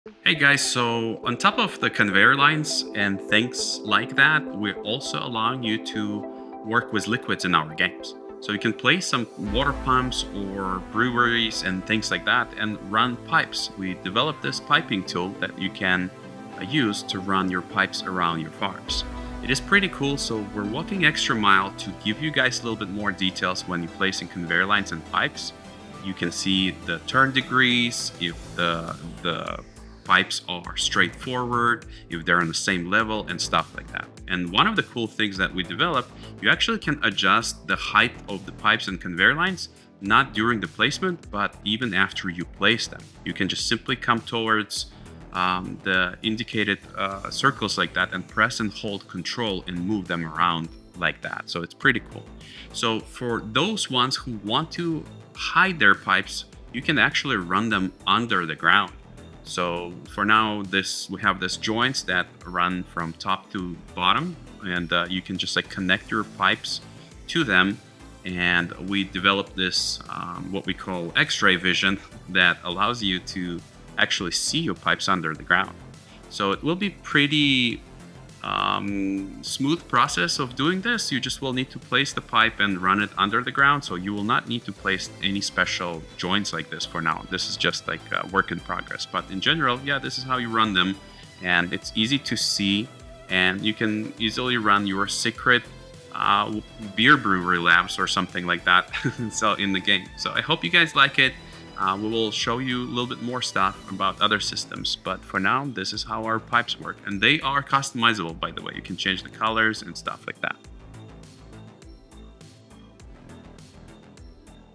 Hey guys, so on top of the conveyor lines and things like that, we're also allowing you to work with liquids in our games. So you can place some water pumps or breweries and things like that and run pipes. We developed this piping tool that you can use to run your pipes around your farms. It is pretty cool, so we're walking extra mile to give you guys a little bit more details when you're placing conveyor lines and pipes. You can see the turn degrees, if the pipes are straightforward, if they're on the same level and stuff like that. And one of the cool things that we developed, you actually can adjust the height of the pipes and conveyor lines, not during the placement, but even after you place them. You can just simply come towards the indicated circles like that and press and hold control and move them around like that. So it's pretty cool. So for those ones who want to hide their pipes, you can actually run them under the ground. So for now, we have this joints that run from top to bottom, and you can just like connect your pipes to them. And we developed this what we call X-ray vision that allows you to actually see your pipes under the ground. So it will be pretty smooth process of doing this. You just will need to place the pipe and run it under the ground, so you will not need to place any special joints like this for now. This is just like a work in progress, but in general, yeah, this is how you run them, and it's easy to see, and you can easily run your secret beer brewery labs or something like that so in the game. So I hope you guys like it. We will show you a little bit more stuff about other systems, but for now, this is how our pipes work. And they are customizable, by the way. You can change the colors and stuff like that.